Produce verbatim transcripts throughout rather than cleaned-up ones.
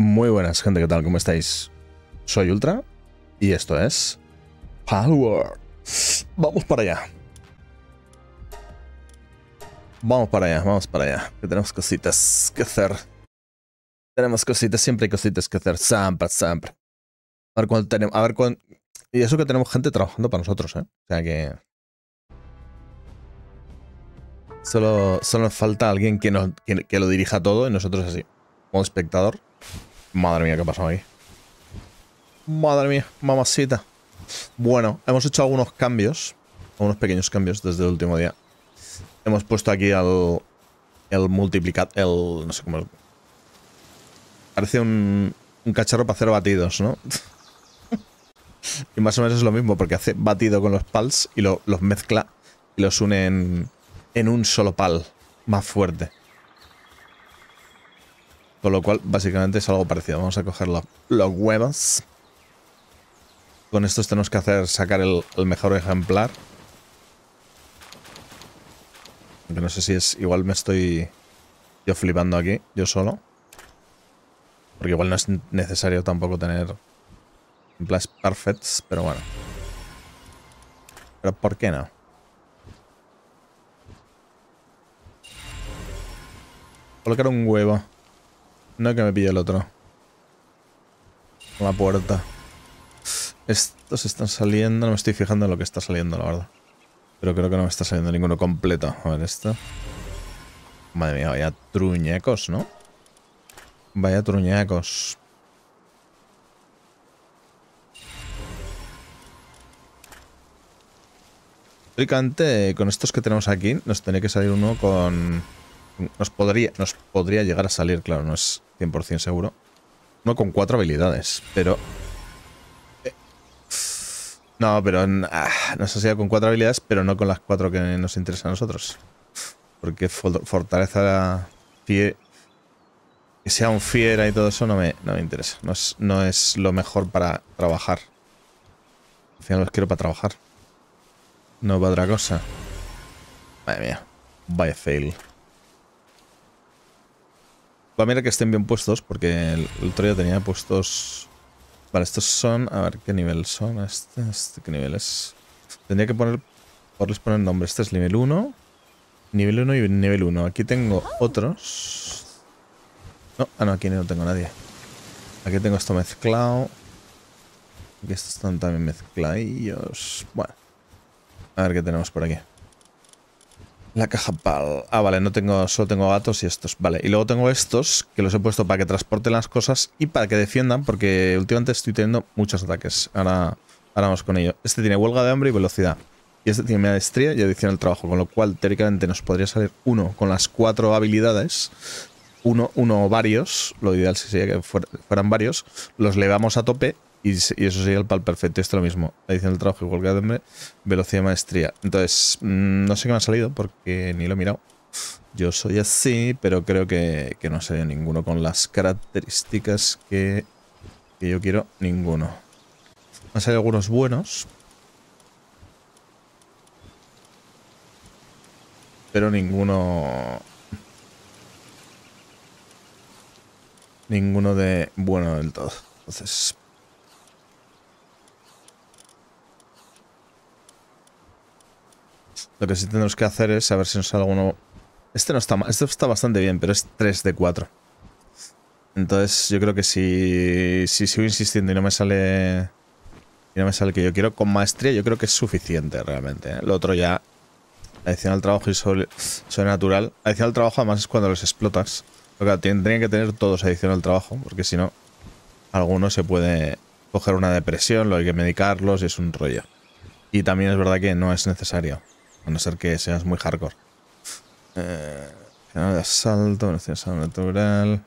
Muy buenas, gente, ¿qué tal? ¿Cómo estáis? Soy Ultra y esto es Palworld. Vamos para allá. Vamos para allá, vamos para allá. Que tenemos cositas que hacer. Tenemos cositas, siempre hay cositas que hacer. Siempre, siempre. A ver cuánto tenemos. A ver cuánto. Y eso que tenemos gente trabajando para nosotros, ¿eh? O sea que. Solo, solo nos falta alguien que, nos, que, que lo dirija todo y nosotros así. Como espectador. Madre mía, ¿qué ha pasado ahí? Madre mía, mamacita. Bueno, hemos hecho algunos cambios. Algunos pequeños cambios desde el último día. Hemos puesto aquí el, el multiplicador. El. No sé cómo. Parece un, un cacharro para hacer batidos, ¿no? Y más o menos es lo mismo, porque hace batido con los pals y lo, los mezcla y los une en, en un solo pal más fuerte. Con lo cual, básicamente es algo parecido. Vamos a coger los, los huevos. Con estos tenemos que hacer sacar el, el mejor ejemplar. Aunque no sé si es... Igual me estoy yo flipando aquí, yo solo. Porque igual no es necesario tampoco tener ejemplares perfects, pero bueno. Pero ¿por qué no? Colocar un huevo. No que me pille el otro. Con la puerta. Estos están saliendo. No me estoy fijando en lo que está saliendo, la verdad. Pero creo que no me está saliendo ninguno completo. A ver, esto. Madre mía, vaya truñecos, ¿no? Vaya truñecos. Teóricamente, con estos que tenemos aquí, nos tendría que salir uno con... Nos podría, nos podría llegar a salir, claro, no es cien por cien seguro. Uno con cuatro habilidades, pero... No, pero... Ah, nos ha salido con cuatro habilidades, pero no con las cuatro que nos interesan a nosotros. Porque fortaleza... Fie... Que sea un fiera y todo eso no me, no me interesa. No es, no es lo mejor para trabajar. Al final los quiero para trabajar. No para otra cosa. Madre mía. Vaya fail. Va a mirar que estén bien puestos, porque el, el otro día tenía puestos... Vale, estos son... A ver, ¿qué nivel son? Este, este ¿qué nivel es? Tendría que poner... Poderles poner nombre. Este es nivel uno. Nivel uno y nivel uno. Aquí tengo otros... No, ah, no, aquí no tengo nadie. Aquí tengo esto mezclado. Aquí estos están también mezcladillos. Bueno. A ver qué tenemos por aquí. La caja pal. Ah, vale, no tengo, solo tengo gatos y estos. Vale, y luego tengo estos que los he puesto para que transporten las cosas y para que defiendan, porque últimamente estoy teniendo muchos ataques. Ahora, ahora vamos con ello. Este tiene huelga de hambre y velocidad. Y este tiene maestría y adición al trabajo, con lo cual teóricamente nos podría salir uno con las cuatro habilidades. Uno, uno o varios. Lo ideal sería que fueran varios. Los levamos a tope. Y, y eso sería el pal perfecto. Esto es lo mismo. Adición del trabajo y huelga de hambre, velocidad y maestría. Entonces, mmm, no sé qué me ha salido porque ni lo he mirado. Yo soy así, pero creo que, que no ha salido ninguno con las características que, que yo quiero. Ninguno. Me han salido algunos buenos. Pero ninguno... Ninguno de bueno del todo. Entonces... Lo que sí tendremos que hacer es a ver si nos sale alguno... Este no está mal, este está bastante bien, pero es tres de cuatro. Entonces yo creo que si, si sigo insistiendo y no me sale... Y no me sale el que yo quiero, con maestría yo creo que es suficiente realmente, ¿eh? Lo otro ya... Adicional al trabajo y sobre, sobrenatural. Adicional al trabajo además es cuando los explotas. Porque tendrían que tener todos adicional al trabajo, porque si no, alguno se puede coger una depresión, lo hay que medicarlos y es un rollo. Y también es verdad que no es necesario. A no ser que seas muy hardcore. Eh, final de asalto, velocidad natural.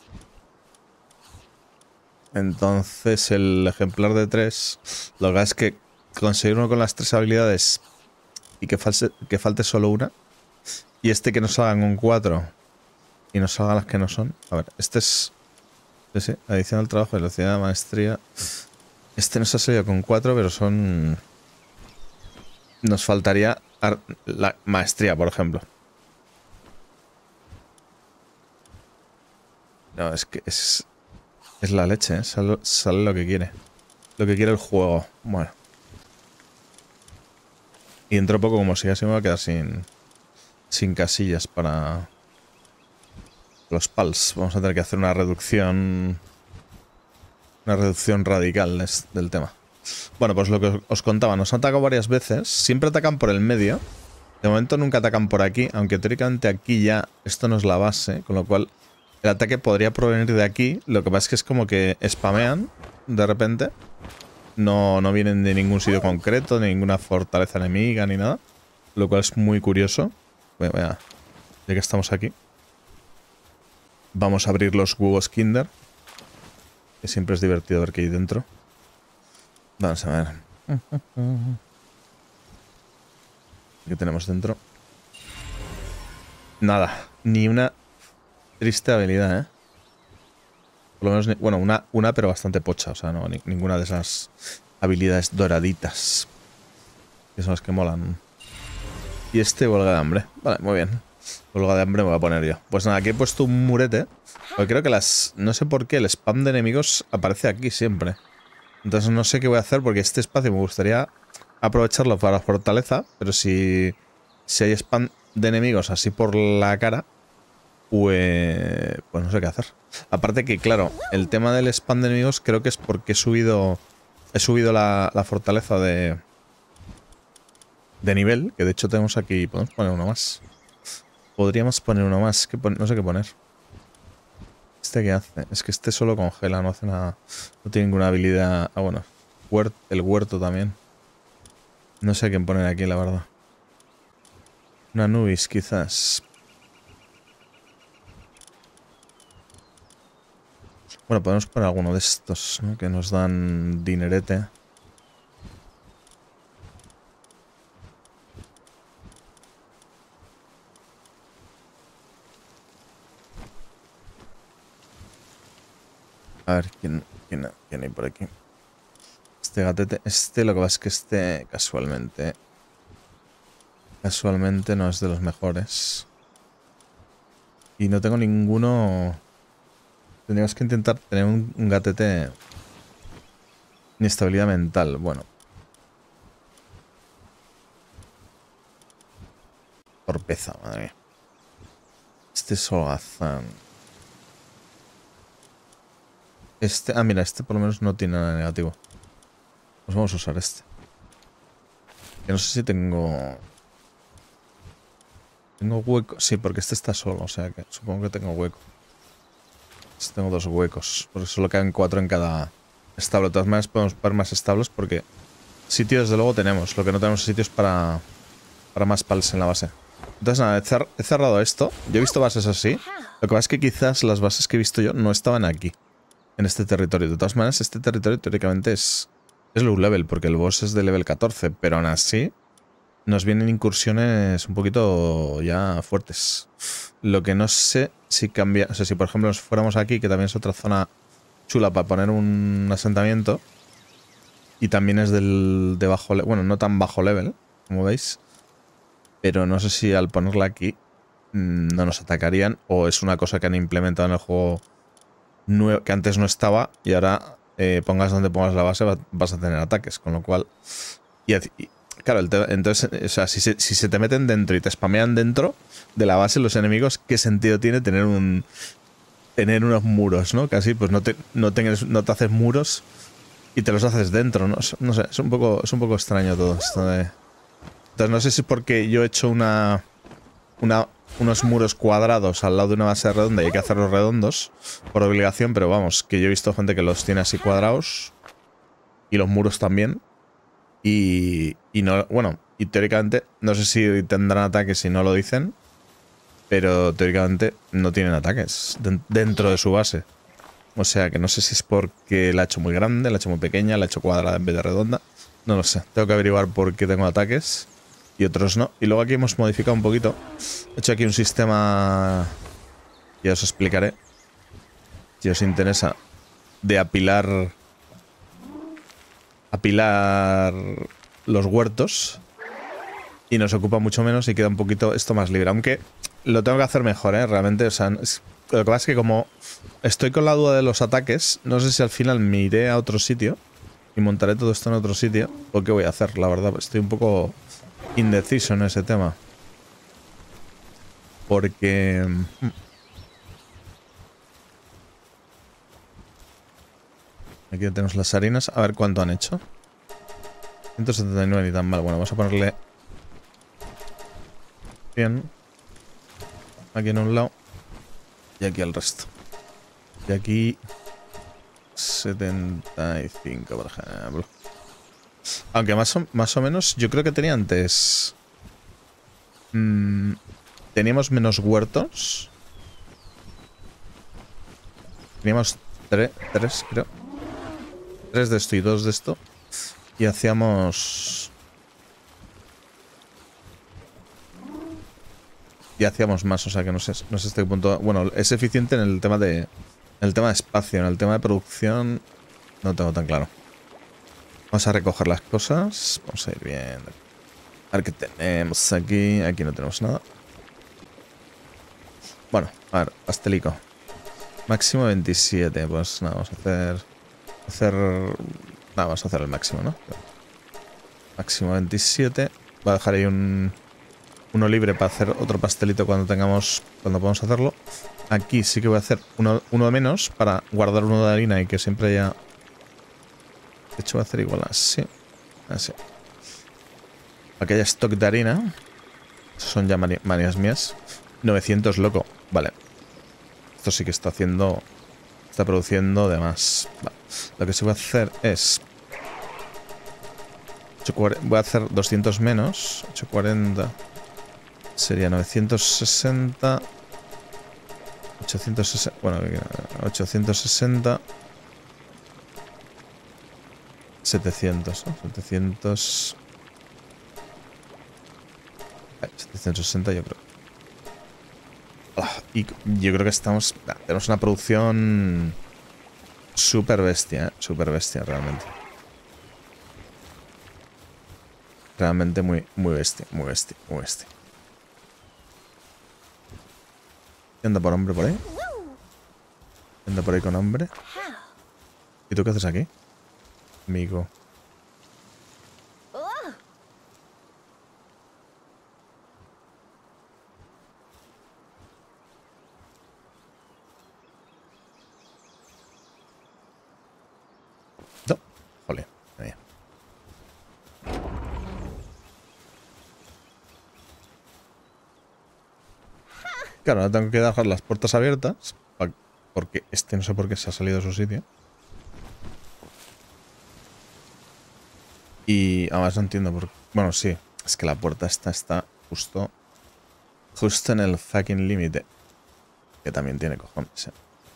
Entonces el ejemplar de tres. Lo que es que conseguir uno con las tres habilidades y que falte, que falte solo una. Y este que nos salgan con cuatro y nos salgan las que no son. A ver, este es... Sí, sí, adición al trabajo, velocidad, maestría. Este nos ha salido con cuatro, pero son... Nos faltaría la maestría, por ejemplo. No, es que es... Es la leche, ¿eh? Sale, sale lo que quiere. Lo que quiere el juego. Bueno. Y dentro de poco, como siga así, me voy a quedar sin, sin casillas para los pals. Vamos a tener que hacer una reducción... Una reducción radical es, del tema. Bueno, pues lo que os contaba, nos han atacado varias veces. Siempre atacan por el medio. De momento nunca atacan por aquí, aunque teóricamente aquí ya esto no es la base, con lo cual el ataque podría provenir de aquí. Lo que pasa es que es como que spamean de repente. No, no vienen de ningún sitio concreto, ni ninguna fortaleza enemiga, ni nada. Lo cual es muy curioso. Voy a, ya que estamos aquí, vamos a abrir los huevos Kinder. Que siempre es divertido ver qué hay dentro. Vamos a ver. ¿Qué tenemos dentro? Nada. Ni una triste habilidad, ¿eh? Por lo menos, bueno, una, una pero bastante pocha. O sea, no, ni, ninguna de esas habilidades doraditas. Que son las que molan. Y este, huelga de hambre. Vale, muy bien. Huelga de hambre me voy a poner yo. Pues nada, aquí he puesto un murete. Porque creo que las... No sé por qué el spam de enemigos aparece aquí siempre. Entonces no sé qué voy a hacer porque este espacio me gustaría aprovecharlo para la fortaleza. Pero si, si hay spam de enemigos así por la cara, pues, pues no sé qué hacer. Aparte que, claro, el tema del spam de enemigos creo que es porque he subido, he subido la, la fortaleza de, de nivel. Que de hecho tenemos aquí... Podemos poner uno más. Podríamos poner uno más. Que pon, no sé qué poner. ¿Este qué hace? Es que este solo congela, no hace nada. No tiene ninguna habilidad. Ah, bueno. Huert, el huerto también. No sé a quién poner aquí, la verdad. Una Nubis, quizás. Bueno, podemos poner alguno de estos, ¿no? Que nos dan dinerete. A ver, ¿quién, quién, quién hay por aquí? Este gatete... Este, lo que pasa es que este, casualmente... Casualmente no es de los mejores. Y no tengo ninguno... Tendríamos que intentar tener un, un gatete... Inestabilidad mental, bueno. Torpeza, madre mía. Este es holgazán. Este... Ah, mira, este por lo menos no tiene nada negativo. Pues vamos a usar este. Que no sé si tengo... Tengo hueco. Sí, porque este está solo, o sea que supongo que tengo hueco. Este tengo dos huecos. Porque solo quedan cuatro en cada establo. De todas maneras podemos poner más establos porque sitio desde luego tenemos. Lo que no tenemos sitios para, para más pals en la base. Entonces nada, he, cer he cerrado esto. Yo he visto bases así. Lo que pasa es que quizás las bases que he visto yo no estaban aquí. En este territorio. De todas maneras, este territorio teóricamente es... Es low level, porque el boss es de level catorce, pero aún así nos vienen incursiones un poquito ya fuertes. Lo que no sé si cambia... O sea, si por ejemplo nos fuéramos aquí, que también es otra zona chula para poner un asentamiento, y también es del de bajo... Bueno, no tan bajo level, como veis, pero no sé si al ponerla aquí no nos atacarían, o es una cosa que han implementado en el juego nuevo, que antes no estaba, y ahora... Eh, pongas donde pongas la base, va, vas a tener ataques, con lo cual... Y, y claro, el te, entonces, o sea, si se, si se te meten dentro y te spamean dentro de la base los enemigos, ¿qué sentido tiene tener un... Tener unos muros, ¿no? Casi, pues no te, no tengas, no te haces muros y te los haces dentro, ¿no? No sé, es un poco, es un poco extraño todo esto de... Entonces no sé si es porque yo he hecho una... Una... unos muros cuadrados al lado de una base redonda y hay que hacerlos redondos por obligación, pero vamos, que yo he visto gente que los tiene así cuadrados y los muros también y, y no, bueno, y teóricamente no sé si tendrán ataques si no lo dicen, pero teóricamente no tienen ataques de, dentro de su base, o sea que no sé si es porque la ha hecho muy grande, la ha hecho muy pequeña, la ha hecho cuadrada en vez de redonda, no lo sé, tengo que averiguar por qué tengo ataques y otros no. Y luego aquí hemos modificado un poquito. He hecho aquí un sistema, ya os explicaré, si os interesa, de apilar apilar los huertos. Y nos ocupa mucho menos y queda un poquito esto más libre. Aunque lo tengo que hacer mejor, ¿eh? Realmente, o sea, es, Lo que pasa es que como estoy con la duda de los ataques, no sé si al final me iré a otro sitio y montaré todo esto en otro sitio o qué voy a hacer, la verdad. Estoy un poco indeciso en ese tema. Porque... Aquí tenemos las harinas. A ver cuánto han hecho. ciento setenta y nueve ni tan mal. Bueno, vamos a ponerle... cien. Aquí en un lado. Y aquí al resto. Y aquí... setenta y cinco, por ejemplo. Aunque más o, más o menos yo creo que tenía antes... Mmm, teníamos menos huertos. Teníamos tres, tres creo. Tres de esto y dos de esto. Y hacíamos... Y hacíamos más, o sea que no sé, no sé hasta qué punto... Bueno, es eficiente en el tema de... En el tema de espacio, en el tema de producción... No tengo tan claro. Vamos a recoger las cosas. Vamos a ir viendo. A ver qué tenemos aquí. Aquí no tenemos nada. Bueno, a ver, pastelico. Máximo veintisiete. Pues nada, vamos a hacer... Hacer... Nada, vamos a hacer el máximo, ¿no? Máximo veintisiete. Voy a dejar ahí un... Uno libre para hacer otro pastelito cuando tengamos... Cuando podamos hacerlo. Aquí sí que voy a hacer uno, uno menos para guardar uno de harina y que siempre haya... De hecho voy a hacer igual así. Así. Para que haya stock de harina. Son ya mani manías mías. novecientos, loco. Vale. Esto sí que está haciendo... Está produciendo de más. Vale. Lo que sí voy a hacer es... Voy a hacer doscientos menos. ochocientos cuarenta. Sería novecientos sesenta. ochocientos sesenta. Bueno, ochocientos sesenta. setecientos, ¿no? setecientos. setecientos sesenta, yo creo. Ah, y yo creo que estamos... Ah, tenemos una producción súper bestia, ¿eh? Súper bestia, realmente. Realmente muy, muy bestia, muy bestia, muy bestia. ¿Qué anda por hombre por ahí? ¿Qué anda por ahí con hombre? ¿Y tú qué haces aquí? Amigo. No. Jole. Ahí. Claro, ahora tengo que dejar las puertas abiertas. Porque este no sé por qué se ha salido de su sitio. Y además no entiendo por qué. Bueno, sí. Es que la puerta esta está justo... Justo en el fucking límite. Que también tiene cojones, ¿eh?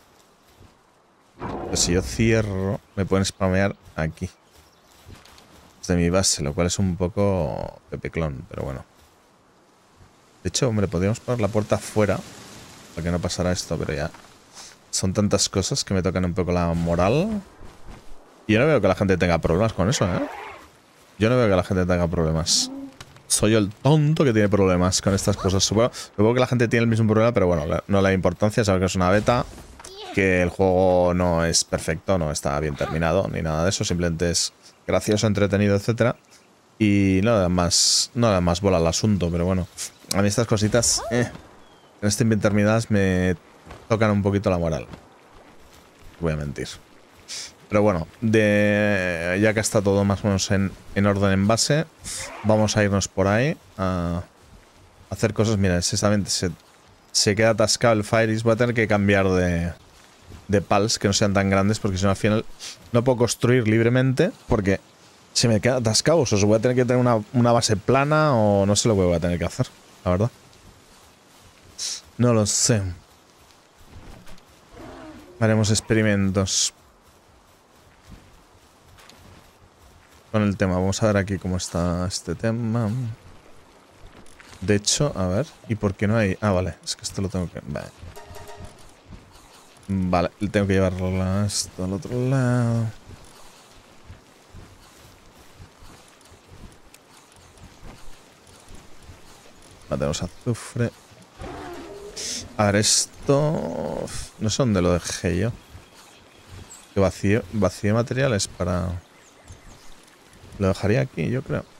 Pero si yo cierro, me pueden spamear aquí. Desde mi base, lo cual es un poco pepeclón, pero bueno. De hecho, hombre, podríamos poner la puerta afuera para que no pasara esto, pero ya... Son tantas cosas que me tocan un poco la moral. Y yo no veo que la gente tenga problemas con eso, ¿eh? Yo no veo que la gente tenga problemas. Soy yo el tonto que tiene problemas con estas cosas. Supongo, supongo que la gente tiene el mismo problema, pero bueno, no le da importancia. Sabe que es una beta, que el juego no es perfecto, no está bien terminado, ni nada de eso. Simplemente es gracioso, entretenido, etcétera. Y no da más, no da más bola al asunto, pero bueno. A mí estas cositas, eh, en estén bien terminadas, me tocan un poquito la moral. Voy a mentir. Pero bueno, de, ya que está todo más o menos en, en orden en base, vamos a irnos por ahí a hacer cosas. Mira, exactamente, se, se queda atascado el Fireys. Voy a tener que cambiar de, de pals que no sean tan grandes, porque si no al final no puedo construir libremente, porque se me queda atascado. O sea, voy a tener que tener una, una base plana o no sé lo que voy a tener que hacer, la verdad. No lo sé. Haremos experimentos con el tema. Vamos a ver aquí cómo está este tema. De hecho, a ver. ¿Y por qué no hay? Ah, vale. Es que esto lo tengo que... Vale. Vale. Tengo que llevarlo esto al otro lado. Vale, tenemos azufre. A ver, esto... No sé dónde lo dejé yo. Que vacío, vacío materiales para... Lo dejaría aquí, yo creo.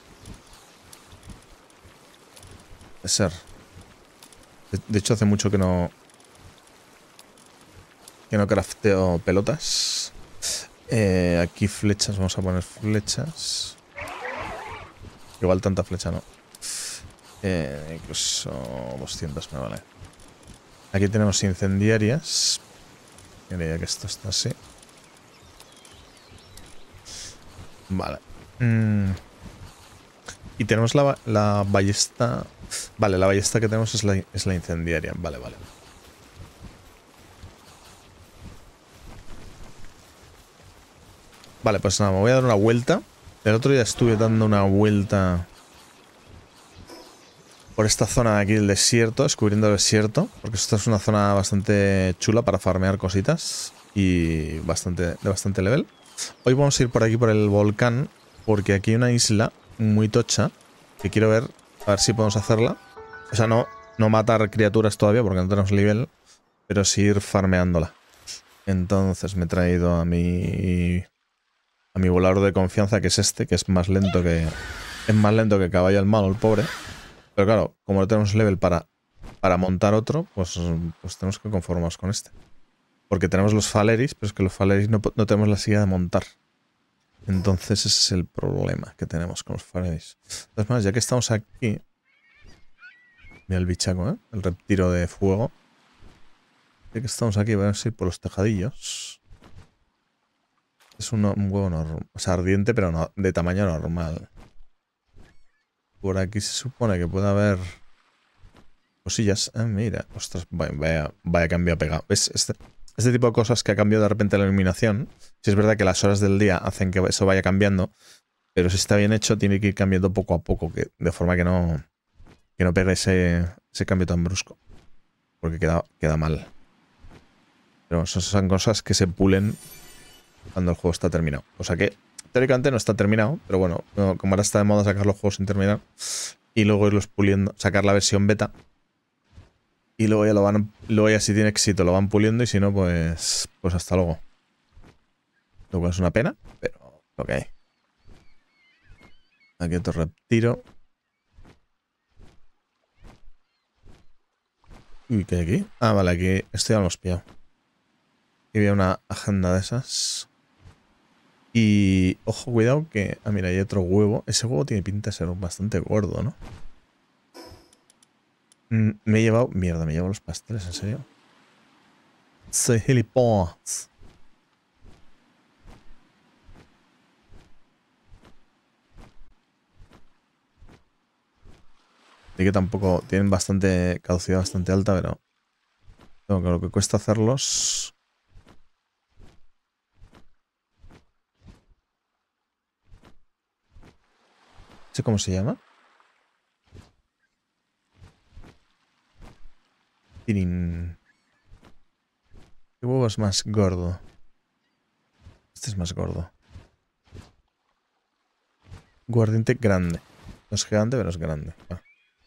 De ser. De, de hecho, hace mucho que no... Que no crafteo pelotas. Eh, aquí flechas, vamos a poner flechas. Igual tanta flecha no. Eh, incluso doscientas me vale. Aquí tenemos incendiarias. Mira, que esto está así. Vale. Mm. Y tenemos la, la ballesta. Vale, la ballesta que tenemos es la, es la incendiaria. Vale, vale. Vale, pues nada, me voy a dar una vuelta. El otro día estuve dando una vuelta por esta zona de aquí del desierto, descubriendo el desierto, porque esta es una zona bastante chula para farmear cositas y bastante, de bastante level. Hoy vamos a ir por aquí por el volcán, porque aquí hay una isla muy tocha que quiero ver, a ver si podemos hacerla. O sea, no, no matar criaturas todavía porque no tenemos nivel, pero sí ir farmeándola. Entonces me he traído a mi a mi volador de confianza, que es este, que es más lento que es más lento que caballo al malo, el pobre. Pero claro, como no tenemos level para, para montar otro, pues, pues tenemos que conformarnos con este. Porque tenemos los Faleris, pero es que los Faleris no, no tenemos la silla de montar. Entonces ese es el problema que tenemos con los Faleris. Entonces, más, ya que estamos aquí... Mira el bichaco, ¿eh? El reptilo de fuego. Ya que estamos aquí, vamos a ir por los tejadillos. Es un, un huevo normal. O sea, ardiente, pero no, de tamaño normal. Por aquí se supone que puede haber cosillas. Ah, mira. Ostras, vaya, vaya cambio ha pegado. ¿Ves? Este, este tipo de cosas que ha cambiado de repente la iluminación. Si es verdad que las horas del día hacen que eso vaya cambiando. Pero si está bien hecho, tiene que ir cambiando poco a poco. Que, de forma que no, que no pegue ese, ese cambio tan brusco. Porque queda, queda mal. Pero esas son cosas que se pulen cuando el juego está terminado. O sea que teóricamente no está terminado, pero bueno, como ahora está de moda sacar los juegos sin terminar y luego irlos puliendo, sacar la versión beta y luego ya lo van, luego ya si tiene éxito lo van puliendo y si no, pues pues hasta luego. Lo cual es una pena, pero ok. Aquí otro reptilo. Uy, ¿qué hay aquí? Ah, vale, aquí esto ya lo hemos pillado. Aquí había una agenda de esas. Y ojo, cuidado que... Ah, mira, hay otro huevo. Ese huevo tiene pinta de ser bastante gordo, ¿no? Mm, me he llevado... Mierda, me he llevado los pasteles, ¿en serio? Soy gilipollas. Y que tampoco... Tienen bastante... Caducidad bastante alta, pero... Tengo que lo que cuesta hacerlos... ¿Sé cómo se llama? Tirin. ¿Qué huevo es más gordo? Este es más gordo. Guardiente grande. No es gigante, pero es grande. Ah.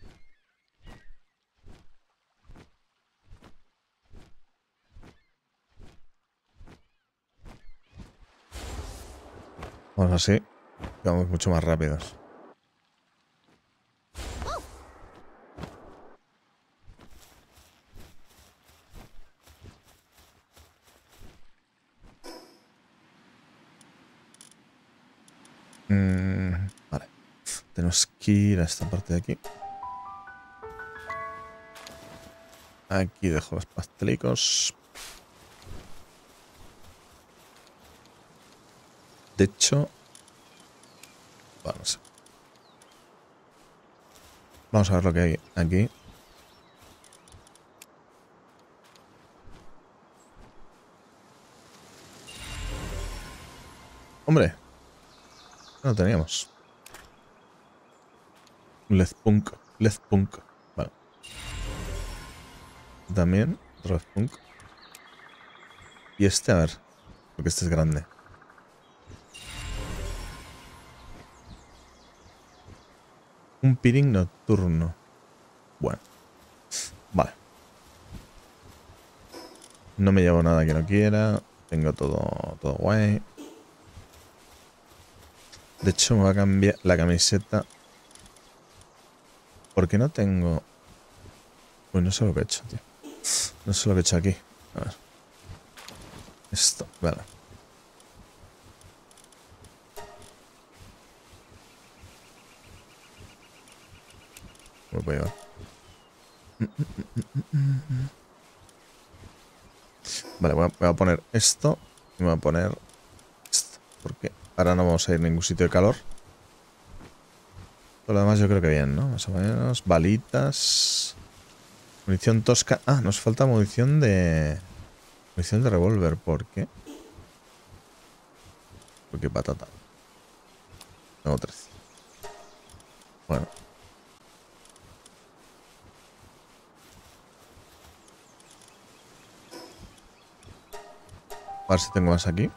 Vamos así. Vamos mucho más rápidos. Mm, vale. Tenemos que ir a esta parte de aquí. Aquí dejo los pastelicos. De hecho... Vamos. Vamos a ver lo que hay aquí. ¡Hombre! No lo teníamos. Un Led Punk. Led Punk. Vale. También. Red Punk. Y este, a ver. Porque este es grande. Un piring nocturno. Bueno. Vale. No me llevo nada que no quiera. Tengo todo, todo guay. De hecho, me voy a cambiar la camiseta. Porque no tengo... Uy, no sé lo que he hecho, tío. No sé lo que he hecho aquí. A ver. Esto, vale. Me puedo llevar. Vale, voy a, voy a poner esto. Y me voy a poner esto. Porque ahora no vamos a ir a ningún sitio de calor. Todo lo demás yo creo que bien, ¿no? Más o menos. Balitas. Munición tosca. Ah, nos falta munición de... Munición de revólver. ¿Por qué? Porque patata. Tengo trece. Bueno. A ver si tengo más aquí.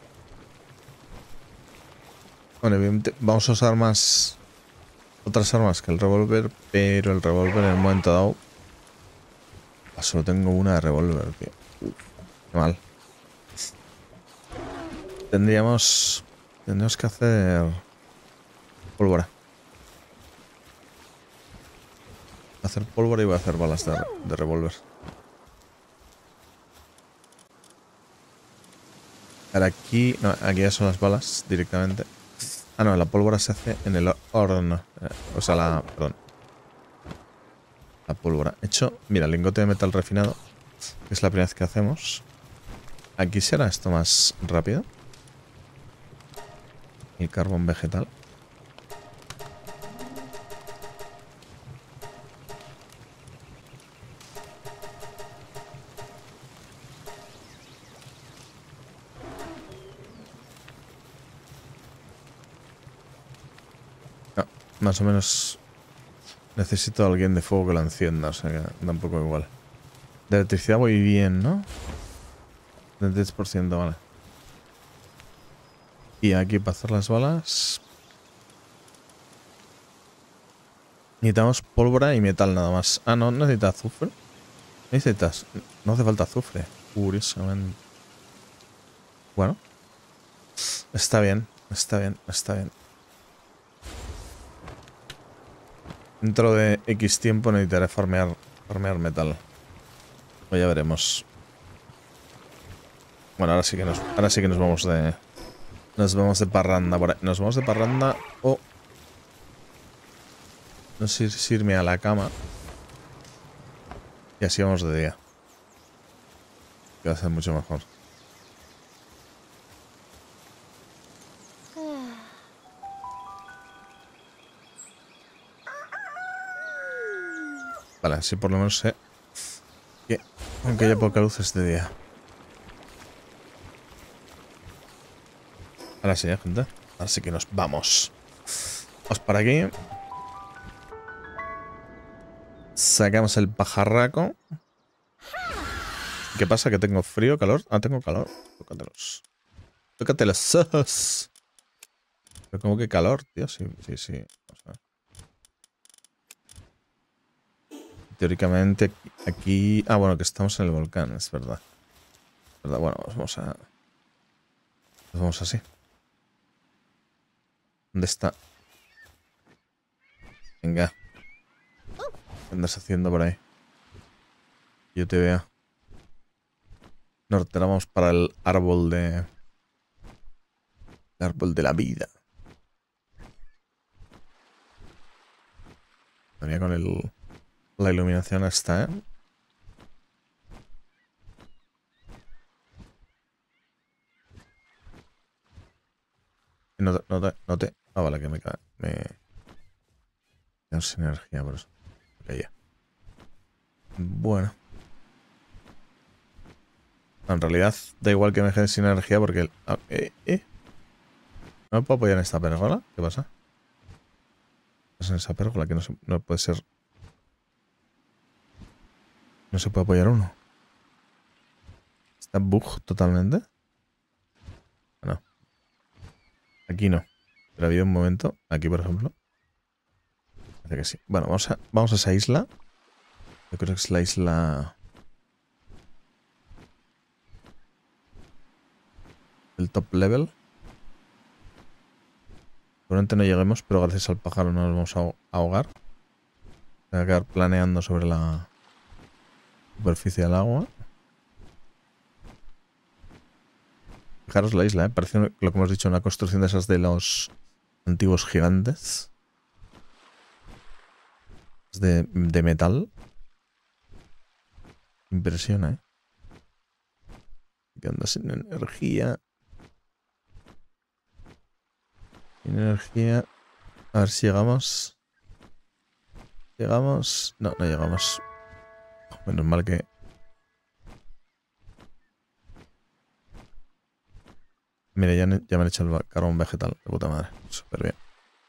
Bueno, evidentemente vamos a usar más... Otras armas que el revólver. Pero el revólver en el momento dado... Ah, solo tengo una de revólver, tío. Uf, qué mal. Tendríamos... Tendríamos que hacer... Pólvora. Hacer pólvora y voy a hacer balas de, de revólver. Ahora aquí... No, aquí ya son las balas directamente. Ah, no, la pólvora se hace en el horno. O sea, la... Perdón. La pólvora. Hecho... Mira, lingote de metal refinado. Que es la primera vez que hacemos. Aquí será esto más rápido. El carbón vegetal. No, más o menos necesito a alguien de fuego que lo encienda, o sea que tampoco igual. De electricidad voy bien, ¿no? Del diez por ciento, vale. Y aquí para hacer las balas... Necesitamos pólvora y metal nada más. Ah, no, no necesitas azufre. Necesitas... No hace falta azufre. Curiosamente. Bueno. Está bien, está bien, está bien. Dentro de X tiempo necesitaré farmear, farmear metal. Pues ya veremos. Bueno, ahora sí que nos, ahora sí que nos vamos de... Nos vamos de parranda por ahí. Nos vamos de parranda o... No sé si irme a la cama. Y así vamos de día. Que va a ser mucho mejor. Vale, así por lo menos sé que aunque haya poca luz es de día. Ahora sí, ¿eh, gente? Ahora sí que nos vamos. Vamos para aquí. Sacamos el pajarraco. ¿Qué pasa? ¿Que tengo frío, calor? Ah, tengo calor. Tócatelos. Tócate los ojos. Pero como que calor, tío. Sí, sí, sí. O sea, teóricamente aquí... Ah, bueno, que estamos en el volcán, es verdad. Es verdad, bueno, vamos a... Vamos así. ¿Dónde está? Venga. ¿Qué andas haciendo por ahí? Yo te veo. Nos vamos para el árbol de... El árbol de la vida. Venía con el... La iluminación esta, ¿eh? No te, no te, no te... Ah, vale, que me cae. Me... Tengo sin energía, por eso. Me caía. Bueno. En realidad, da igual que me quede sin energía porque... El... Ah, eh, eh. ¿No me puedo apoyar en esta pérgola? ¿Qué pasa? ¿Qué pasa en esa pérgola? Que no, se, no puede ser... No se puede apoyar uno. ¿Está bug totalmente? No. Aquí no. Pero ha habido un momento... Aquí, por ejemplo. Parece que sí. Bueno, vamos a, vamos a esa isla. Yo creo que es la isla... el top level. Seguramente no lleguemos, pero gracias al pájaro no nos vamos a ahogar. Voy a quedar planeando sobre la superficie del agua. Fijaros la isla, ¿eh? Parece lo que hemos dicho, una construcción de esas de los antiguos gigantes. Es de, de metal. Impresiona, ¿eh? Que anda sin energía. Sin energía. A ver si llegamos. ¿Llegamos? No, no llegamos. Menos mal que... Mira, ya, ya me han hecho el carbón vegetal. De puta madre. Súper bien.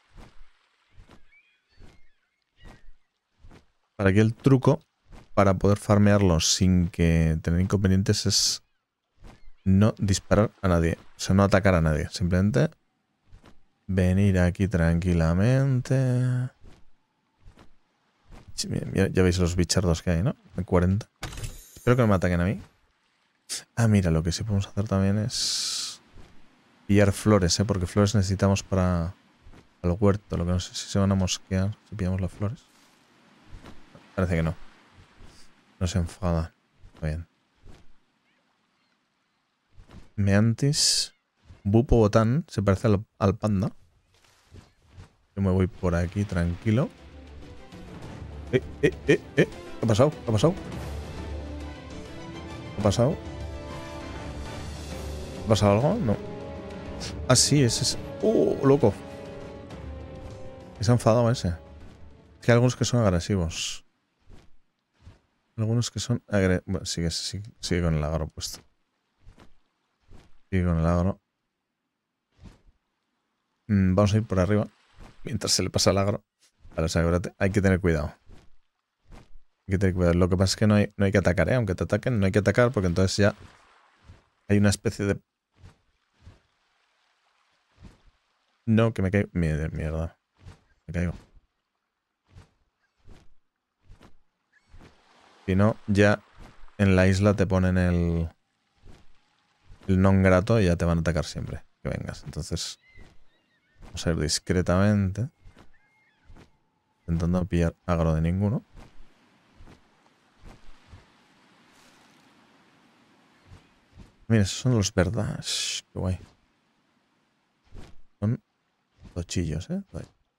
Para aquí el truco, para poder farmearlos sin que tener inconvenientes, es no disparar a nadie. O sea, no atacar a nadie. Simplemente venir aquí tranquilamente. Ya, ya veis los bichardos que hay, ¿no? De cuarenta. Espero que no me ataquen a mí. Ah, mira, lo que sí podemos hacer también es pillar flores, ¿eh? Porque flores necesitamos para el huerto. Lo que no sé si se van a mosquear si pillamos las flores. Parece que no. No se enfada. Está bien. Meantis. Bupo Botán. Se parece al, al panda. Yo me voy por aquí tranquilo. Eh, eh, eh, eh. ¿Qué ha pasado? ¿Qué ha pasado? ¿Qué ha pasado? ¿Ha pasado algo? No. Ah, sí, ese es... ¡Uh, loco! Se ha enfadado ese. Es que hay algunos que son agresivos. Algunos que son agresivos. Bueno, sigue, sigue, sigue con el agro puesto. Sigue con el agro. Mm, vamos a ir por arriba. Mientras se le pasa el agro. Vale, o sea, hay que tener cuidado. Hay que tener cuidado. Lo que pasa es que no hay, no hay que atacar, ¿eh? Aunque te ataquen, no hay que atacar porque entonces ya hay una especie de... No, que me caigo. Mierda, mierda. Me caigo. Si no, ya en la isla te ponen el... El non grato y ya te van a atacar siempre que vengas. Entonces, vamos a ir discretamente. Intentando pillar agro de ninguno. Mira, esos son los verdas. Qué guay. Son tochillos, ¿eh?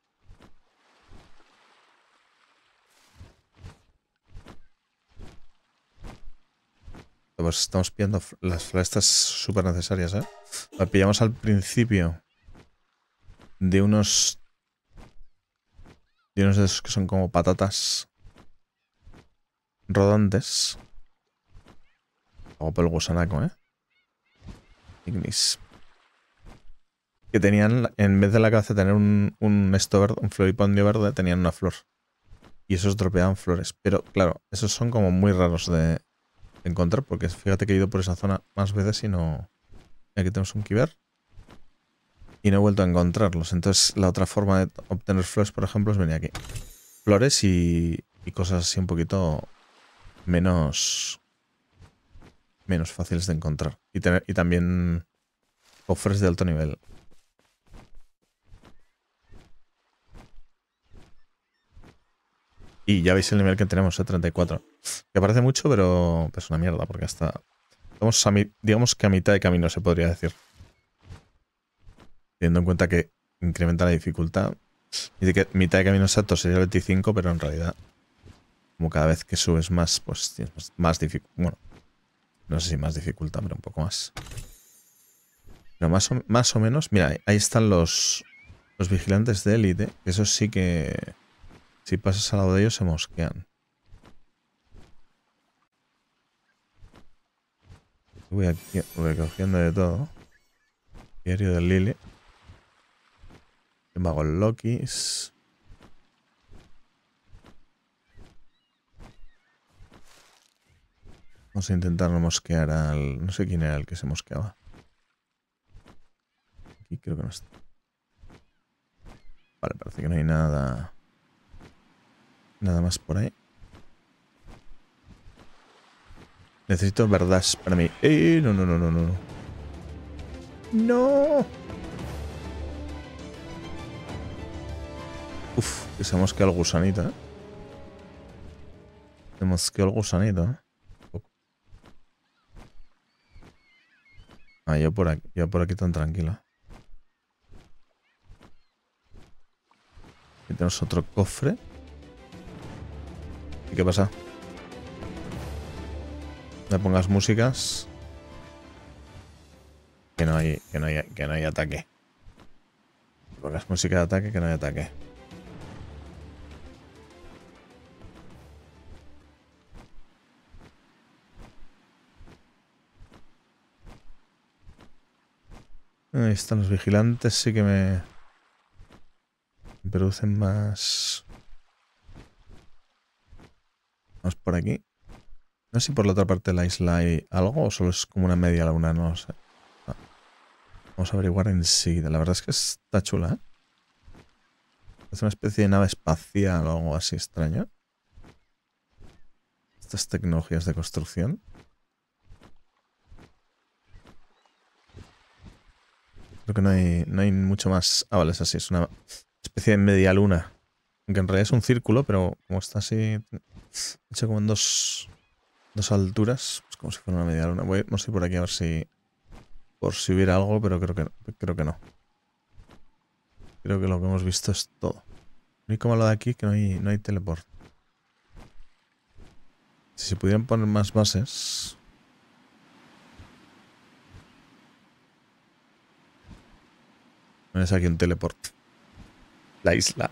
Pues estamos pillando las flechas súper necesarias, ¿eh? Las pillamos al principio de unos... De unos de esos que son como patatas rodantes. O por el gusanaco, ¿eh? Ignis. Que tenían, en vez de la cabeza tener un, un esto verde, un floripondio verde, tenían una flor. Y esos dropeaban flores. Pero claro, esos son como muy raros de encontrar, porque fíjate que he ido por esa zona más veces y no... Aquí tenemos un kiber. Y no he vuelto a encontrarlos. Entonces la otra forma de obtener flores, por ejemplo, es venir aquí. Flores y, y cosas así un poquito menos... Menos fáciles de encontrar. Y, tener, y también cofres de alto nivel. Y ya veis el nivel que tenemos, ¿eh? treinta y cuatro. Que parece mucho, pero es una mierda, porque hasta... Estamos a mi, digamos que a mitad de camino, se podría decir. Teniendo en cuenta que incrementa la dificultad. Dice que mitad de camino exacto sería el veinticinco, pero en realidad, como cada vez que subes más, pues tienes más, más dificultad. Bueno, no sé si más dificultad, pero un poco más. Pero más o, más o menos, mira, ahí están los, los vigilantes de élite. Esos sí que, si pasas al lado de ellos, se mosquean. Voy aquí recogiendo de todo. Diario del Lily. Mago Lokis. Vamos a intentar no mosquear al... No sé quién era el que se mosqueaba. Aquí creo que no está. Vale, parece que no hay nada... Nada más por ahí. Necesito verdades para mí. ¡Eh! No, no, no, no, no. ¡No! Uf, que se mosqueó el gusanito, ¿eh? Se mosqueó el gusanito, ¿eh? Ah, yo por aquí, yo por aquí tan tranquilo. Aquí tenemos otro cofre. ¿Y qué pasa? No pongas músicas. Que no hay, que no hay, que no hay ataque. No pongas música de ataque, que no hay ataque. Ahí están los vigilantes, sí que me, me producen más... Vamos por aquí. No sé si por la otra parte de la isla hay algo o solo es como una media luna, no lo sé. Ah, vamos a averiguar enseguida. La verdad es que está chula, ¿eh? Es una especie de nave espacial o algo así extraño. Estas tecnologías de construcción. Creo que no hay, no hay mucho más. Ah, vale, es así. Es una especie de media luna. Aunque en realidad es un círculo, pero como está así hecho como en dos, dos alturas, pues como si fuera una media luna. Voy, no sé por aquí a ver si... Por si hubiera algo, pero creo que, creo que no. Creo que lo que hemos visto es todo. Lo único malo de aquí es que no hay, no hay teleport. Si se pudieran poner más bases... No es aquí un teleport. La isla.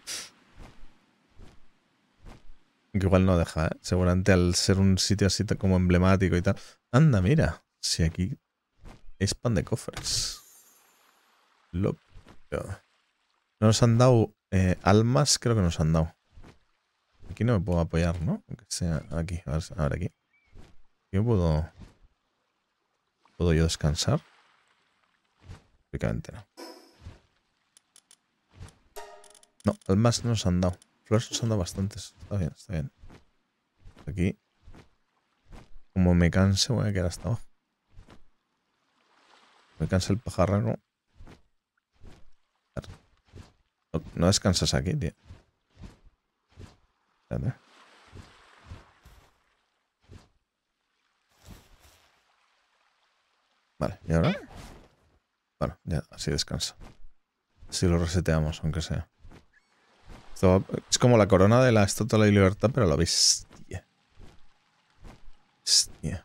Que igual no deja, ¿eh? Seguramente al ser un sitio así como emblemático y tal. Anda, mira. Si aquí es pan de cofres. Lo... No nos han dado eh, almas, creo que nos han dado. Aquí no me puedo apoyar, ¿no? Aunque sea aquí. A ver, a ver aquí. Yo puedo... ¿Puedo yo descansar? Prácticamente no. No, almas no nos han dado. Flores nos han dado bastantes. Está bien, está bien. Aquí. Como me canse, voy a quedar hasta abajo. Me cansa el pajarraco. No, no descansas aquí, tío. Espérate. Vale, ¿y ahora? Bueno, ya, así descansa. Así lo reseteamos, aunque sea. Esto es como la corona de la Estatua de la Libertad, pero a la bestia. Bestia.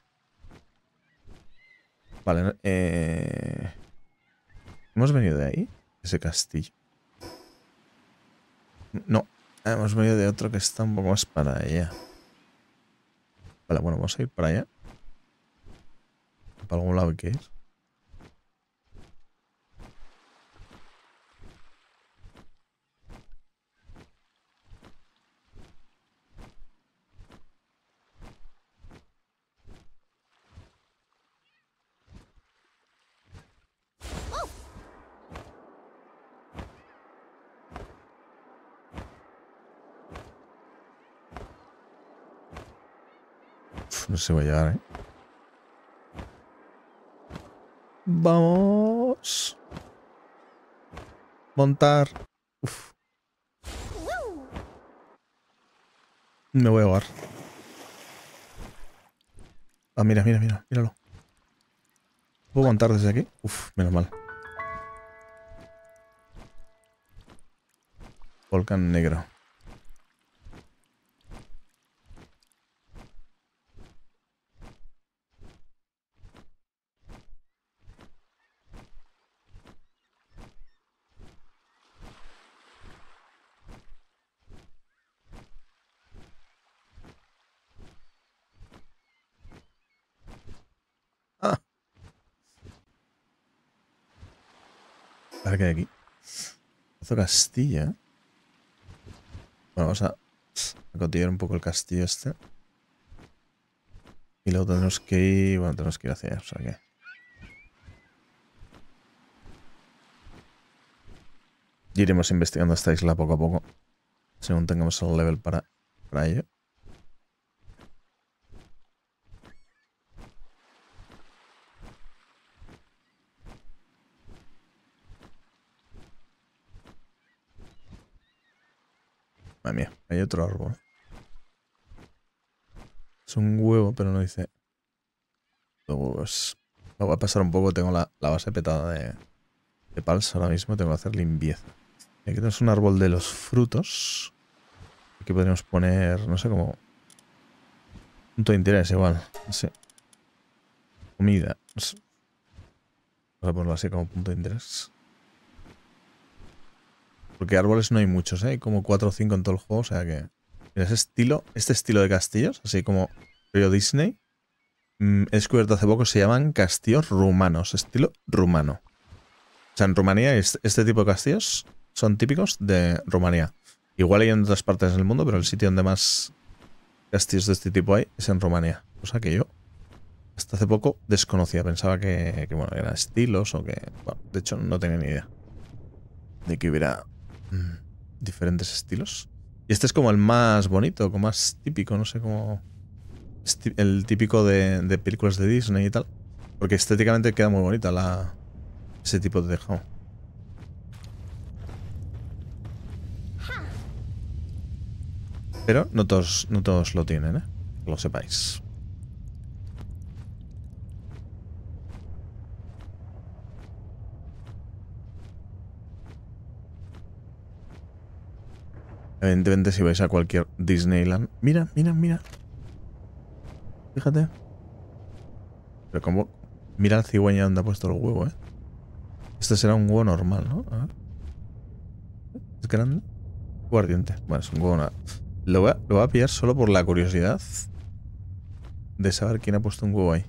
Vale, eh... ¿hemos venido de ahí? Ese castillo. No, hemos venido de otro que está un poco más para allá. Vale, bueno, vamos a ir para allá. Para algún lado hay que ir. Uf, no sé si voy a llegar, ¿eh? Vamos. Montar. Uf. Me voy a ahogar. Ah, mira, mira, mira, míralo. ¿Puedo montar desde aquí? Uf, menos mal. Volcán negro. Ah. A ver qué hay aquí. Hizo Castilla. Bueno, vamos a, a cotillar un poco el castillo este. Y luego tenemos que ir... Bueno, tenemos que ir hacia allá, o sea que... Y iremos investigando esta isla poco a poco. Según tengamos el level para, para ello. otro árbol. Es un huevo, pero no dice... Pues... Lo voy a pasar un poco, tengo la, la base petada de, de pals ahora mismo, tengo que hacer limpieza. Y aquí tenemos un árbol de los frutos. Aquí podríamos poner, no sé cómo... Punto de interés igual, no sé. Comida. No sé. Vamos a ponerlo así como punto de interés. Porque árboles no hay muchos, ¿eh? Hay como cuatro o cinco en todo el juego, o sea que... Mira, ese estilo, este estilo de castillos, así como Río Disney, mmm, he descubierto hace poco, se llaman castillos rumanos, estilo rumano. O sea, en Rumanía este, este tipo de castillos son típicos de Rumanía. Igual hay en otras partes del mundo, pero el sitio donde más castillos de este tipo hay es en Rumanía. Cosa que yo hasta hace poco desconocía. Pensaba que, que bueno, eran estilos o que... Bueno, de hecho, no tenía ni idea de que hubiera mmm, diferentes estilos. Y este es como el más bonito, como más típico, no sé cómo... El típico de, de películas de Disney y tal. Porque estéticamente queda muy bonita la, ese tipo de tejado. Pero no todos, no todos lo tienen, ¿eh? Que lo sepáis. Evidentemente si vais a cualquier Disneyland... Mira, mira, mira. Fíjate. Pero como... Mira la cigüeña donde ha puesto el huevo, ¿eh? Este será un huevo normal, ¿no? A ver. ¿Es grande? Guardiente. Bueno, es un huevo nada. Lo voy, a, lo voy a pillar solo por la curiosidad de saber quién ha puesto un huevo ahí.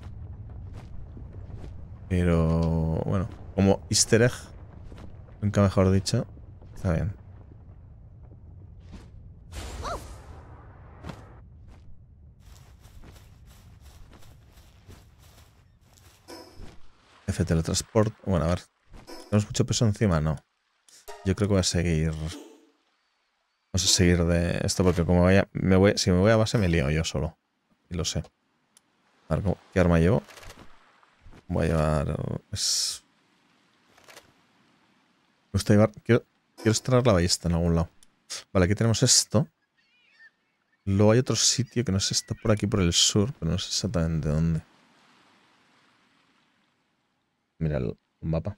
Pero... Bueno, como easter egg, nunca mejor dicho, está bien. F teletransport. Bueno, a ver. ¿Tenemos mucho peso encima? No. Yo creo que voy a seguir... Vamos a seguir de esto porque como vaya... Me voy, si me voy a base me lío yo solo. Y lo sé. A ver, ¿qué arma llevo? Voy a llevar... Es... Me gusta llevar... Quiero, quiero estrenar la ballesta en algún lado. Vale, aquí tenemos esto. Luego hay otro sitio que no sé, está por aquí por el sur, pero no sé exactamente dónde. Mira el mapa.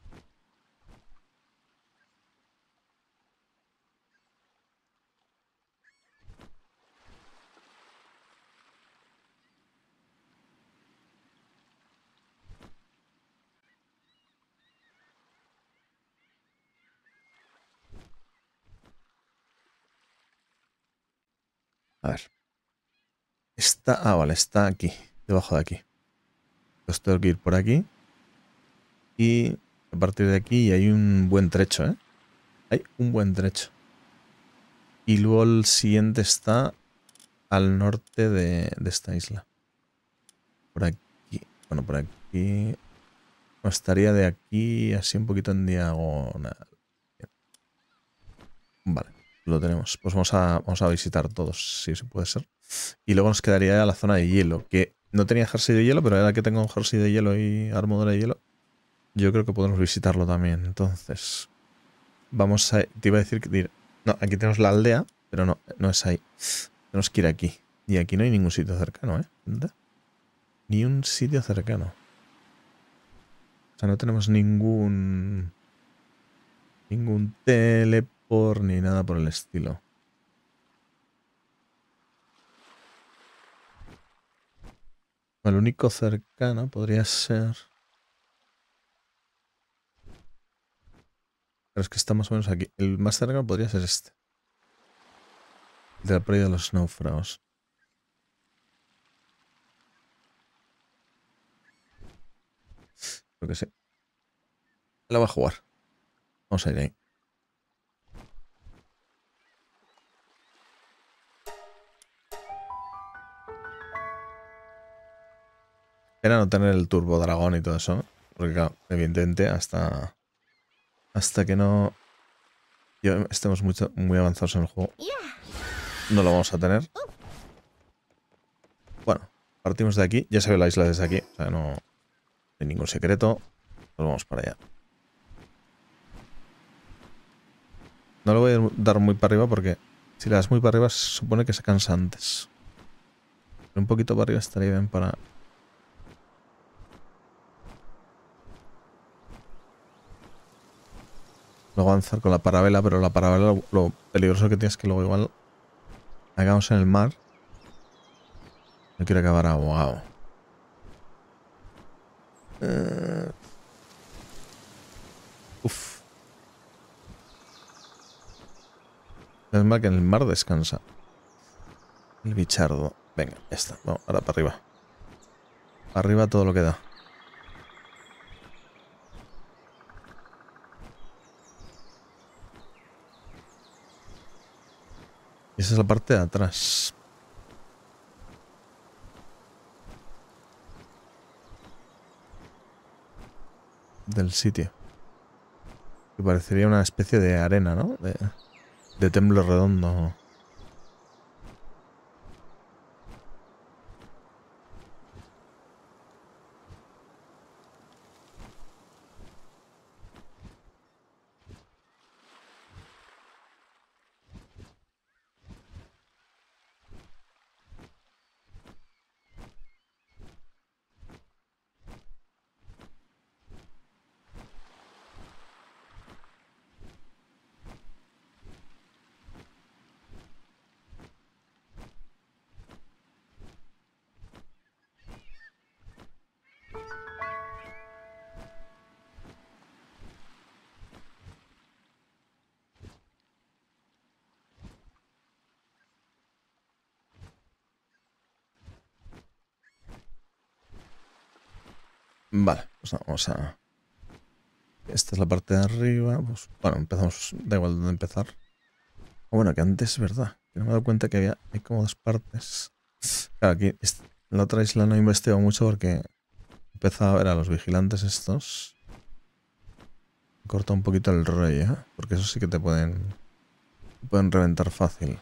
A ver. Está... Ah, vale, está aquí. Debajo de aquí. Entonces tengo que ir por aquí. Y a partir de aquí hay un buen trecho, ¿eh? Hay un buen trecho. Y luego el siguiente está al norte de, de esta isla. Por aquí. Bueno, por aquí... No, estaría de aquí así un poquito en diagonal. Vale, lo tenemos. Pues vamos a, vamos a visitar todos, si se puede ser. Y luego nos quedaría la zona de hielo, que no tenía jersey de hielo, pero ahora que tengo un jersey de hielo y armadura de hielo, yo creo que podemos visitarlo también. Entonces, vamos a... Te iba a decir que... No, aquí tenemos la aldea, pero no, no es ahí. Tenemos que ir aquí. Y aquí no hay ningún sitio cercano, ¿eh? ¿Verdad? Ni un sitio cercano. O sea, no tenemos ningún... Ningún teleport ni nada por el estilo. El único cercano podría ser... Pero es que está más o menos aquí. El más cercano podría ser este. El de la playa de los náufragos. Creo que sí. La va a jugar. Vamos a ir ahí. Era no tener el turbo dragón y todo eso, ¿no? Porque claro, evidentemente hasta... Hasta que no... Yo estemos mucho, muy avanzados en el juego. No lo vamos a tener. Bueno, partimos de aquí. Ya se ve la isla desde aquí. O sea, no hay ningún secreto. Nos vamos para allá. No lo voy a dar muy para arriba porque Si le das muy para arriba, se supone que se cansa antes. Pero un poquito para arriba estaría bien para... Luego avanzar con la parabela, pero la parabela lo, lo peligroso que tienes es que luego igual acabamos en el mar. No quiero acabar ahogado. Uh... Uf. Es mal que en el mar descansa. El bichardo. Venga, ya está. Vamos, ahora para arriba. Para arriba todo lo que da. Y esa es la parte de atrás. Del sitio. Que parecería una especie de arena, ¿no? De, de templo redondo. Vale, pues vamos a... Esta es la parte de arriba. Pues, bueno, empezamos... Da igual dónde empezar. O bueno, que antes es verdad. Que no me he dado cuenta que había... Hay como dos partes. Claro, aquí... En la otra isla no he investigado mucho porque... He empezado a ver a los vigilantes estos. Corta un poquito el rollo, ¿eh? Porque eso sí que te pueden... Te pueden reventar fácil.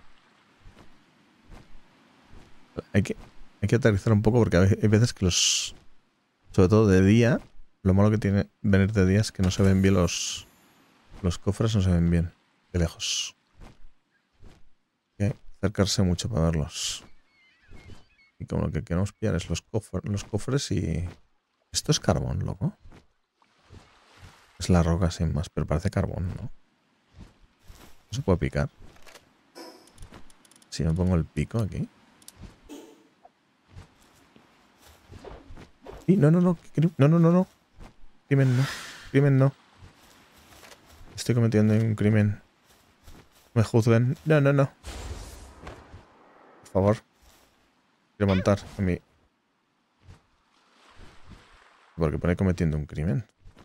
Hay que... Hay que aterrizar un poco porque hay veces que los... Sobre todo de día, lo malo que tiene venir de día es que no se ven bien los, los cofres, no se ven bien, de lejos. Hay que acercarse mucho para verlos. Y como lo que queremos pillar es los, cofres, los cofres y... Esto es carbón, loco. Es la roca sin más, pero parece carbón, ¿no? ¿No se puede picar? Si me pongo el pico aquí. Y no, no, no, no, no, no, no. Crimen no, crimen no. Estoy cometiendo un crimen. Me juzguen. No, no, no. Por favor. Quiero montar a mí. Porque pone cometiendo un crimen.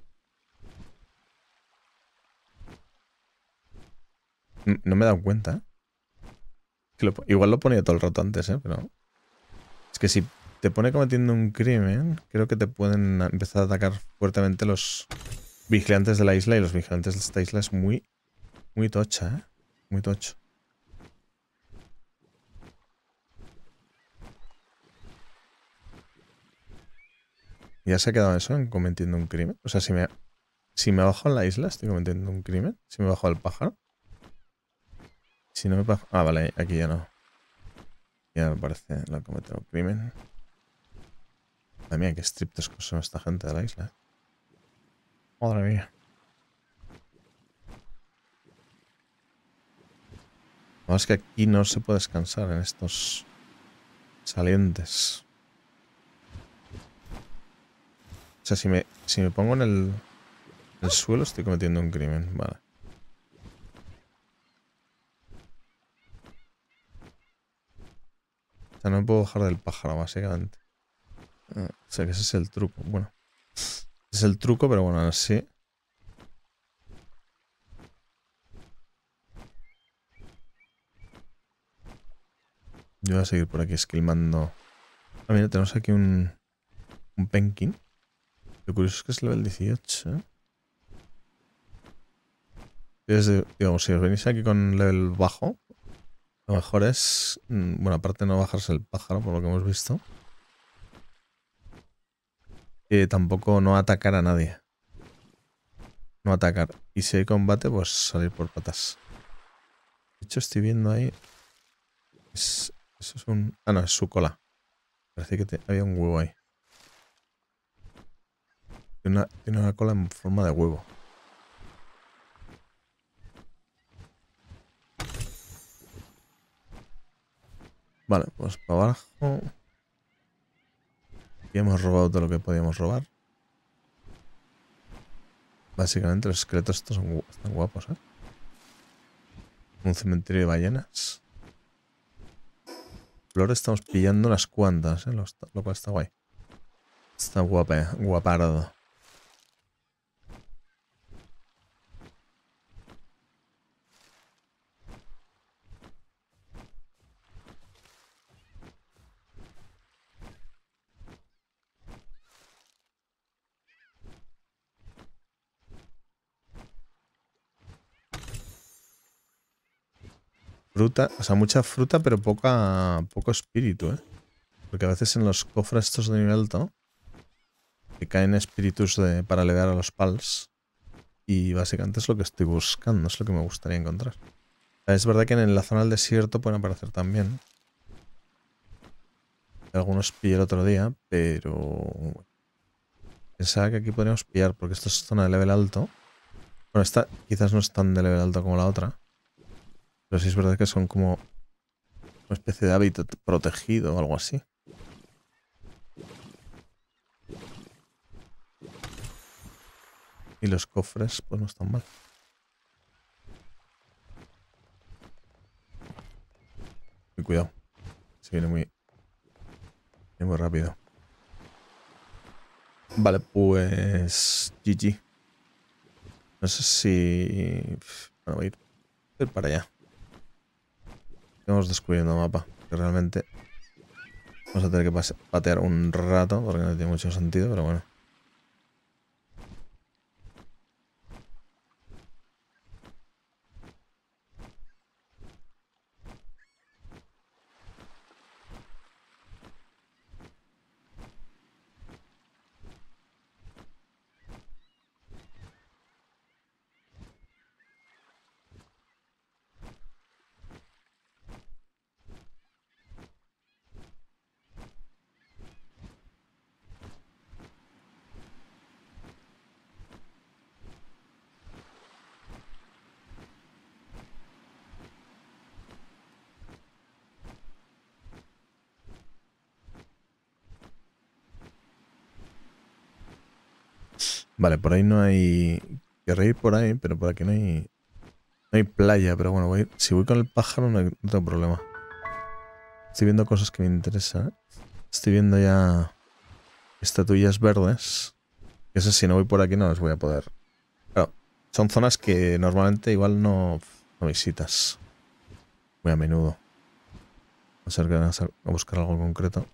No me he dado cuenta, ¿eh? Que lo, igual lo ponía todo el rato antes, ¿eh? Pero... Es que si te pone cometiendo un crimen, creo que te pueden empezar a atacar fuertemente los vigilantes de la isla. Y los vigilantes de esta isla es muy, muy tocha, ¿eh? Muy tocho. ¿Ya se ha quedado eso en cometiendo un crimen? O sea, si me, si me bajo en la isla, estoy cometiendo un crimen. Si me bajo al pájaro. Si no me bajo... Ah, vale, aquí ya no. Ya me parece lo cometido un crimen. Madre mía, qué estrictos son esta gente de la isla. Madre mía. No, es que aquí no se puede descansar en estos salientes. O sea, si me, si me pongo en el, el suelo estoy cometiendo un crimen. Vale. O sea, no me puedo bajar del pájaro, básicamente. O sea, que ese es el truco. Bueno. Ese es el truco, pero bueno, así. Yo voy a seguir por aquí esquilmando. Ah, mira, tenemos aquí un... Un penguin. Lo curioso es que es level dieciocho, ¿eh? Desde, digamos, si os venís aquí con level bajo, lo mejor es... Bueno, aparte de no bajarse el pájaro, por lo que hemos visto. Eh, tampoco no atacar a nadie. No atacar. Y si hay combate, pues salir por patas. De hecho, estoy viendo ahí. Es, eso es un. Ah, no, es su cola. Parece que te, había un huevo ahí. Tiene una, tiene una cola en forma de huevo. Vale, pues para abajo. Aquí hemos robado todo lo que podíamos robar. Básicamente los esqueletos estos son gu están guapos, ¿eh? Un cementerio de ballenas. Flores estamos pillando unas cuantas, ¿eh? Lo, lo cual está guay. Está guapa, guapardo. Fruta, o sea, mucha fruta, pero poca, poco espíritu, ¿eh? Porque a veces en los cofres estos de nivel alto que caen espíritus de, para alegar a los pals. Y básicamente es lo que estoy buscando, es lo que me gustaría encontrar. Es verdad que en la zona del desierto pueden aparecer también. Algunos pillé el otro día, pero pensaba que aquí podríamos pillar, porque esto es zona de level alto. Bueno, esta quizás no es tan de level alto como la otra. Pero sí es verdad que son como una especie de hábitat protegido o algo así. Y los cofres, pues no están mal. Y cuidado. Se viene muy, viene muy rápido. Vale, pues G G. No sé si... Bueno, voy a ir, voy a ir para allá. Estamos descubriendo el mapa. Que realmente vamos a tener que patear un rato porque no tiene mucho sentido, pero bueno. Vale, por ahí no hay... Querré ir por ahí, pero por aquí no hay... No hay playa, pero bueno, voy... si voy con el pájaro no, hay... no tengo problema. Estoy viendo cosas que me interesan. Estoy viendo ya estatuillas verdes. Eso si no voy por aquí no las voy a poder. Claro, son zonas que normalmente igual no, no visitas muy a menudo. A ser que vas a buscar algo concreto.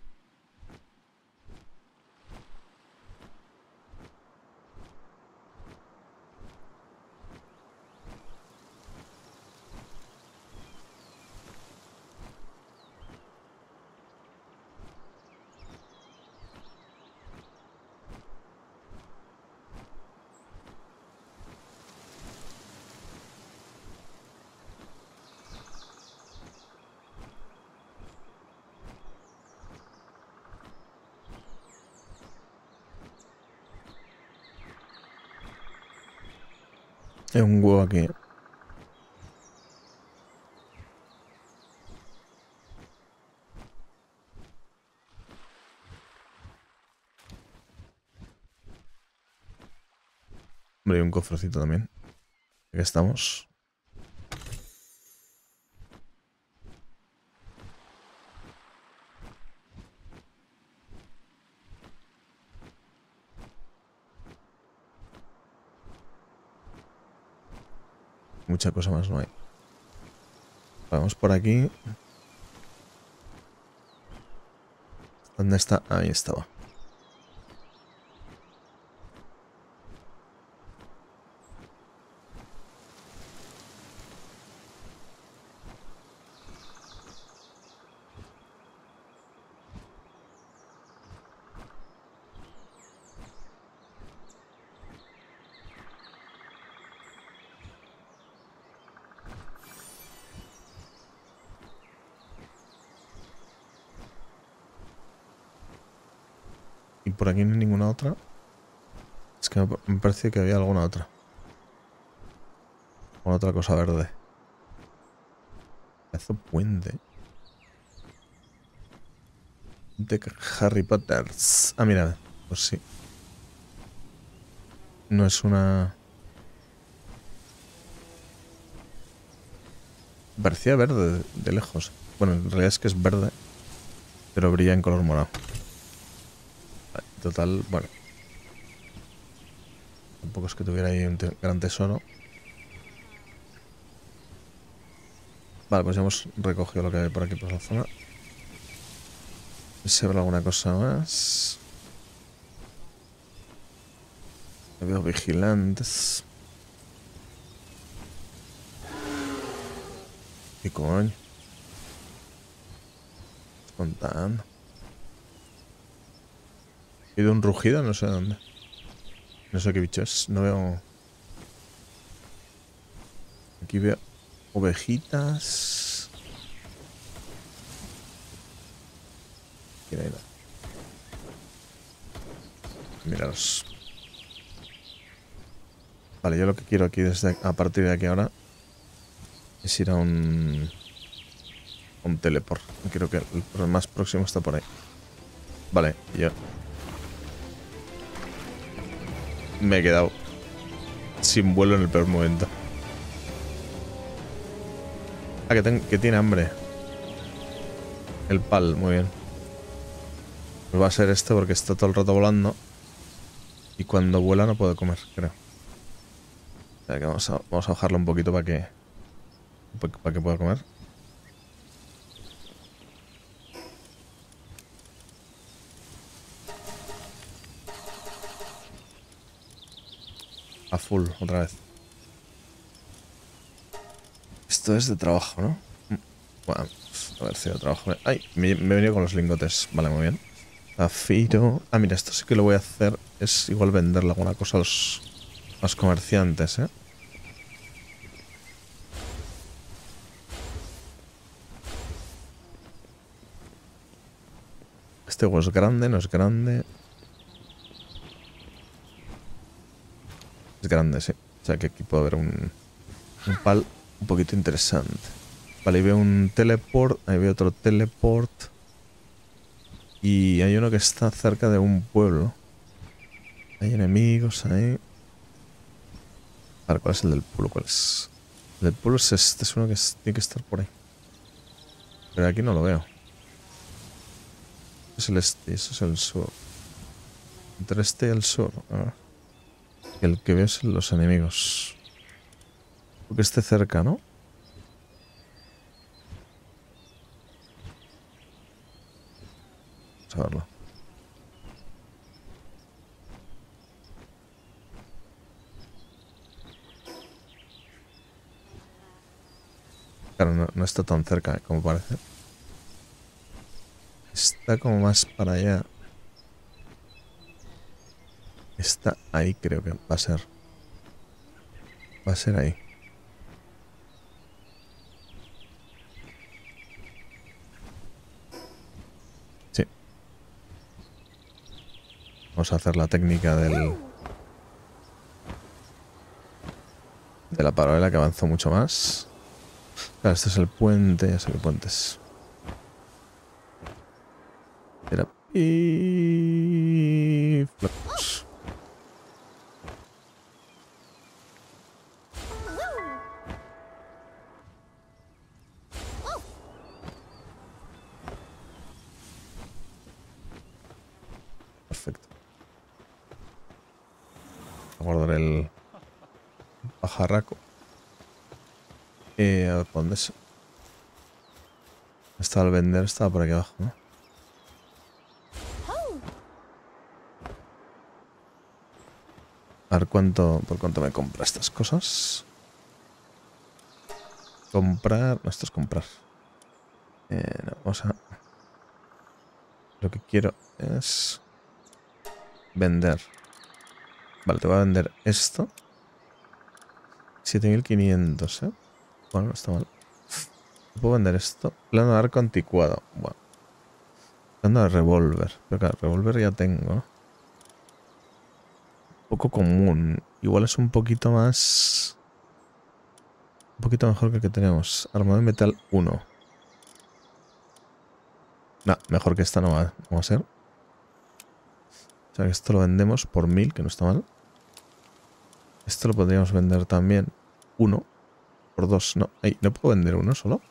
Hay un huevo aquí. Hombre, hay un cofrecito también. Aquí estamos. Mucha cosa más no hay. Vamos por aquí. ¿Dónde está? Ahí estaba. Y por aquí no hay ninguna otra. Es que me, me parecía que había alguna otra. Alguna otra cosa verde. Hace puente. De Harry Potter. Ah, mira. Pues sí. No es una... Parecía verde de, de lejos. Bueno, en realidad es que es verde. Pero brilla en color morado. Vale, total, bueno. Tampoco es que tuviera ahí un te gran tesoro. Vale, pues ya hemos recogido lo que hay por aquí por la zona. Si habrá alguna cosa más. Veo vigilantes. ¿Qué coño? Contando. He ido un rugido, no sé dónde. No sé qué bicho es. No veo. Aquí veo ovejitas. Mira, mira. Miraros. Vale, yo lo que quiero aquí desde a partir de aquí ahora es ir a un un teleport. Creo que el más próximo está por ahí. Vale, ya me he quedado sin vuelo en el peor momento. Ah, que, ten, que tiene hambre. El pal, muy bien. Pues va a ser este porque está todo el rato volando. Y cuando vuela no puede comer, creo. O sea que vamos a, vamos a bajarlo un poquito para que, para que pueda comer. A full, otra vez. Esto es de trabajo, ¿no? Bueno, a ver si de trabajo. Ay, me, me he venido con los lingotes. Vale, muy bien. Zafiro. Ah, mira, esto sí que lo voy a hacer. Es igual venderle alguna cosa a los, a los comerciantes, ¿eh? Este huevo es grande, no es grande. Es grande, sí. O sea que aquí puede haber un, un pal un poquito interesante. Vale, ahí veo un teleport. Ahí veo otro teleport. Y hay uno que está cerca de un pueblo. Hay enemigos ahí. Vale, ¿cuál es el del pueblo? ¿Cuál es? El del pueblo es este. Es uno que es, tiene que estar por ahí. Pero aquí no lo veo. Es el este, eso es el sur. Entre este y el sur. A ver. El que veo es los enemigos. Porque esté cerca, ¿no? Vamos a verlo. Claro, no, no está tan cerca como parece. Está como más para allá. Está ahí, creo que va a ser. Va a ser ahí. Sí. Vamos a hacer la técnica del... de la paralela que avanzó mucho más. Claro, este es el puente. Ya sé qué puente es. Era... Y... flocos. Perfecto. Guardar el pajarraco. Eh, a ver, ¿dónde es? Estaba al vender, estaba por aquí abajo, ¿no? A ver cuánto, por cuánto me compra estas cosas. Comprar, no, esto es comprar. Eh, no, vamos a... Lo que quiero es vender. Vale, te voy a vender esto. siete mil quinientos, ¿eh? Bueno, no está mal. Puedo vender esto. Plano de arco anticuado. Bueno. Plano de revólver. Pero claro, revólver ya tengo. poco común. Igual es un poquito más... Un poquito mejor que el que tenemos. Armadura de metal uno. No, mejor que esta no va, no va a ser. O sea que esto lo vendemos por mil, que no está mal. Esto lo podríamos vender también. Uno. Por dos. No, ay, ¿no puedo vender uno solo?